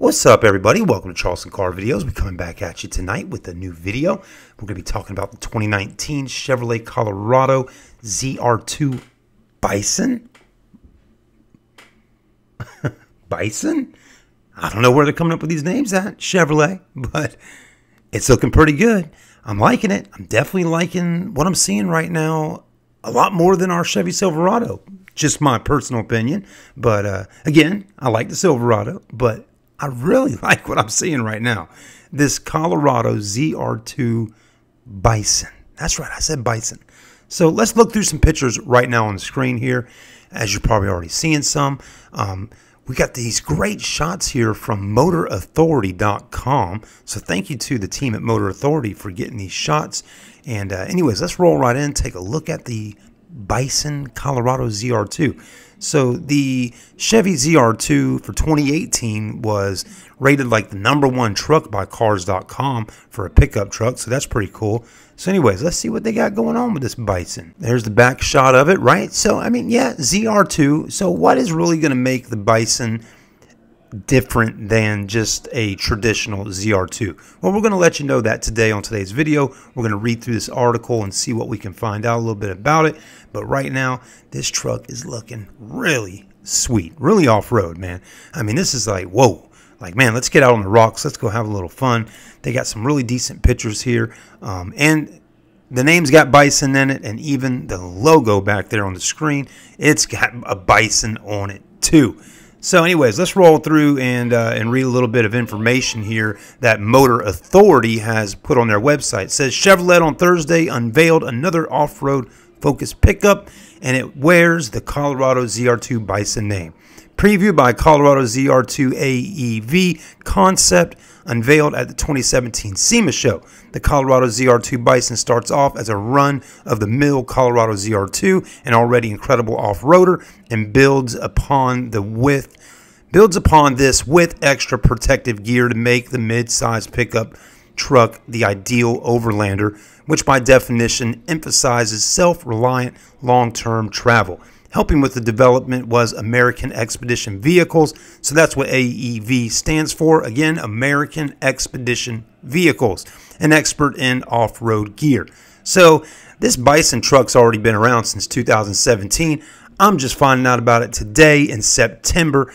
What's up, everybody? Welcome to Charleston Car Videos. We're coming back at you tonight with a new video. We're going to be talking about the 2019 Chevrolet Colorado ZR2 Bison. Bison? I don't know where they're coming up with these names at, Chevrolet, but it's looking pretty good. I'm liking it. I'm definitely liking what I'm seeing right now a lot more than our Chevy Silverado. Just my personal opinion. But again, I like the Silverado, but I really like what I'm seeing right now. This Colorado ZR2 Bison. That's right, I said Bison. So let's look through some pictures right now on the screen here. As you're probably already seeing some. We got these great shots here from MotorAuthority.com. So thank you to the team at Motor Authority for getting these shots. And anyways, let's roll right in, take a look at the Bison Colorado ZR2. So the Chevy ZR2 for 2018 was rated like the #1 truck by Cars.com for a pickup truck. So that's pretty cool. So anyways, let's see what they got going on with this Bison. There's the back shot of it, right? So, I mean, yeah, ZR2. So what is really going to make the Bison different than just a traditional ZR2? Well, we're going to let you know that today on today's video. We're going to read through this article and see what we can find out a little bit about it. But right now, this truck is looking really sweet, really off-road, man. I mean, this is like, whoa. Like, man, let's get out on the rocks. Let's go have a little fun. They got some really decent pictures here. And the name's got Bison in it, and even the logo back there on the screen, it's got a Bison on it too. So anyways, let's roll through and read a little bit of information here that Motor Authority has put on their website. It says Chevrolet on Thursday unveiled another off-road focused pickup, and it wears the Colorado ZR2 Bison name. Preview by Colorado ZR2 AEV concept unveiled at the 2017 SEMA show. The Colorado ZR2 Bison starts off as a run-of-the-mill Colorado ZR2, an already incredible off-roader, and builds upon this with extra protective gear to make the mid-size pickup truck the ideal overlander, which by definition emphasizes self-reliant long-term travel. Helping with the development was American Expedition Vehicles. So that's what AEV stands for. Again, American Expedition Vehicles, an expert in off-road gear. So this Bison truck's already been around since 2017. I'm just finding out about it today in September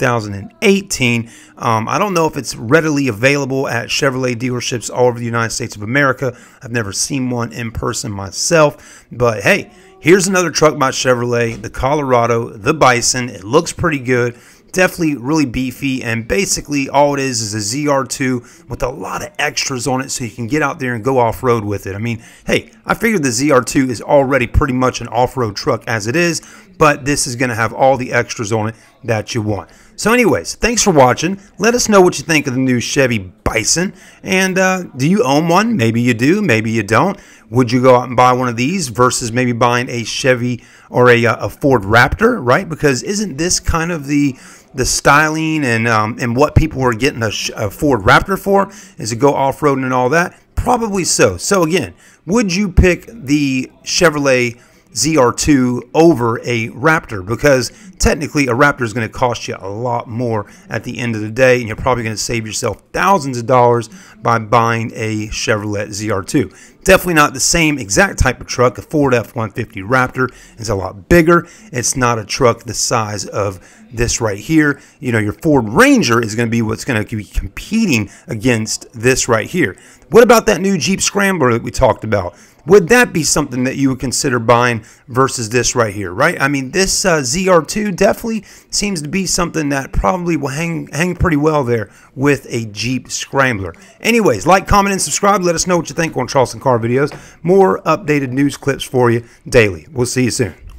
2018. I don't know if it's readily available at Chevrolet dealerships all over the United States of America. I've never seen one in person myself, but hey, here's another truck by Chevrolet, the Colorado, the Bison. It looks pretty good. Definitely really beefy, and basically all it is a ZR2 with a lot of extras on it so you can get out there and go off-road with it. I mean, hey, I figured the ZR2 is already pretty much an off-road truck as it is, but this is going to have all the extras on it that you want. So anyways, thanks for watching. Let us know what you think of the new Chevy Bison. And do you own one? Maybe you do, maybe you don't. Would you go out and buy one of these versus maybe buying a Chevy or a Ford Raptor, right? Because isn't this kind of the styling and what people were getting a Ford Raptor for, is to go off-roading and all that? Probably so. So again, would you pick the Chevrolet ZR2 over a Raptor? Because technically a Raptor is going to cost you a lot more at the end of the day, and you're probably going to save yourself thousands of dollars by buying a Chevrolet ZR2. Definitely not the same exact type of truck. A Ford F-150 Raptor is a lot bigger. It's not a truck the size of this right here. You know, your Ford Ranger is going to be what's going to be competing against this right here. What about that new Jeep Scrambler that we talked about? Would that be something that you would consider buying versus this right here, right? I mean, this ZR2 definitely seems to be something that probably will hang pretty well there with a Jeep Scrambler. Anyways, like, comment, and subscribe. Let us know what you think on Charleston Car Videos. More updated news clips for you daily. We'll see you soon.